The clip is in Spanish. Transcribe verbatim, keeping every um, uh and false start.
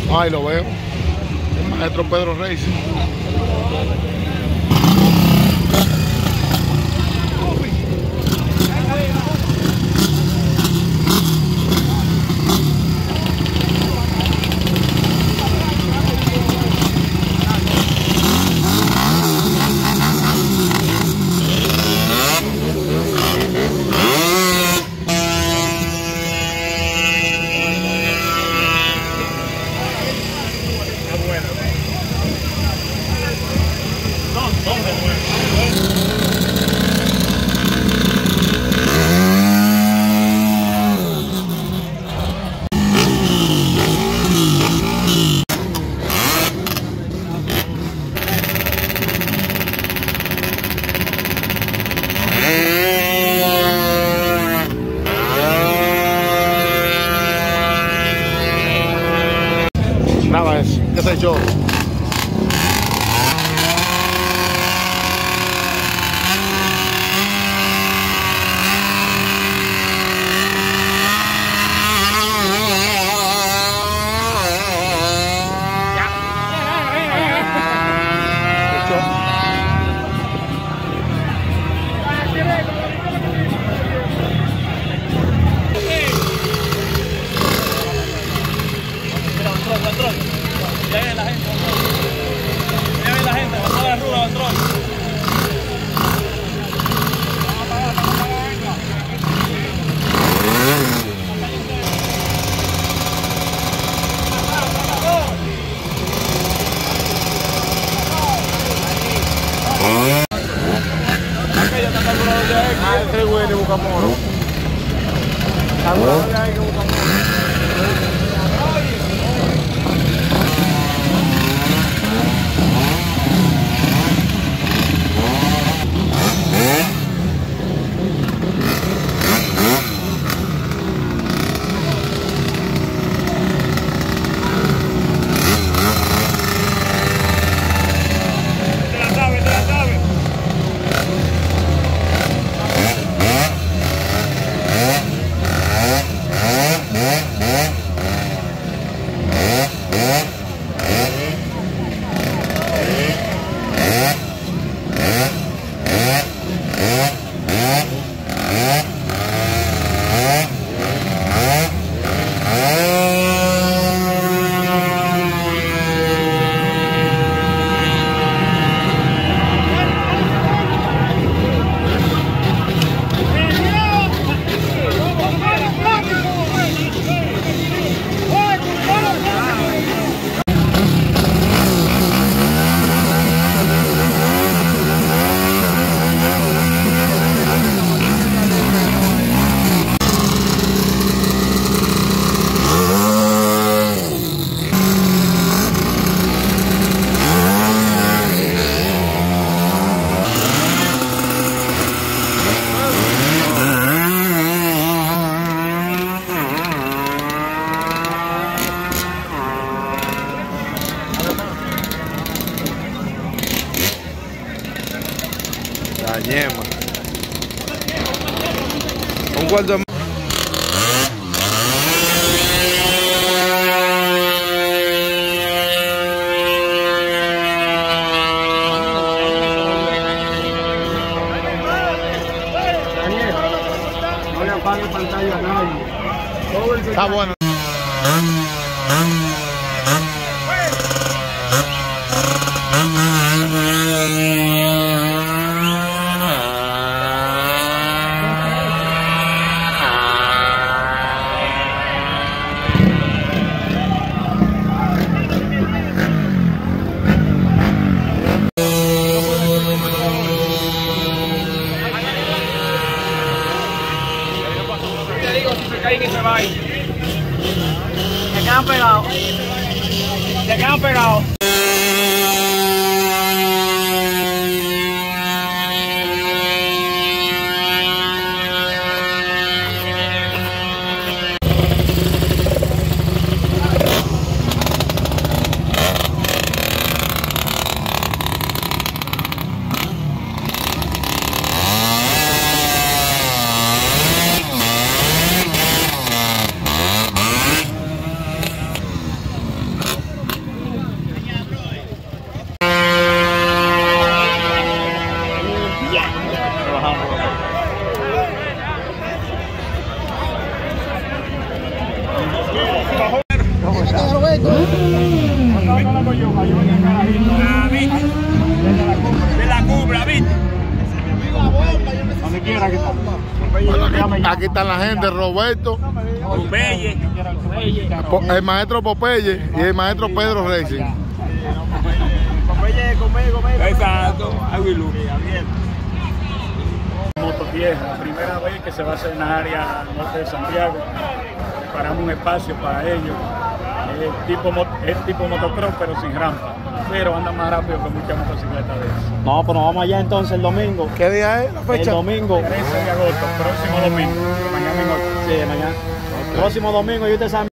Ahí lo veo. El maestro Pedro Racing. Nada es, qué sé yo. Ya viene la gente, ya viene la gente, pasó la ruda, control. Este güey de Bucamoro. Algunos de ahí que Bucamoro. La yema. Un cuarto de... No le apague pantalla a nadie. Está bueno. Se quedan pegados. Se quedan pegados. Roberto. De la cubra, ¿viste? Donde quiera que está. Aquí están la gente, Roberto, Popeye. Po- el maestro Popeye y el maestro Pedro Racing. Popeye, come, come. Exacto. Aguilú. Mototierra, primera vez que se va a hacer en la área norte de Santiago. Preparamos un espacio para ellos. Es tipo, mo- es tipo motocross, pero sin rampa. Pero anda más rápido que muchas motocicletas de esas. No, pues nos vamos allá entonces el domingo. ¿Qué día es la El fecha? domingo. trece de agosto, próximo domingo. Mañana en ocho. Sí, mañana. Próximo domingo y usted sabe.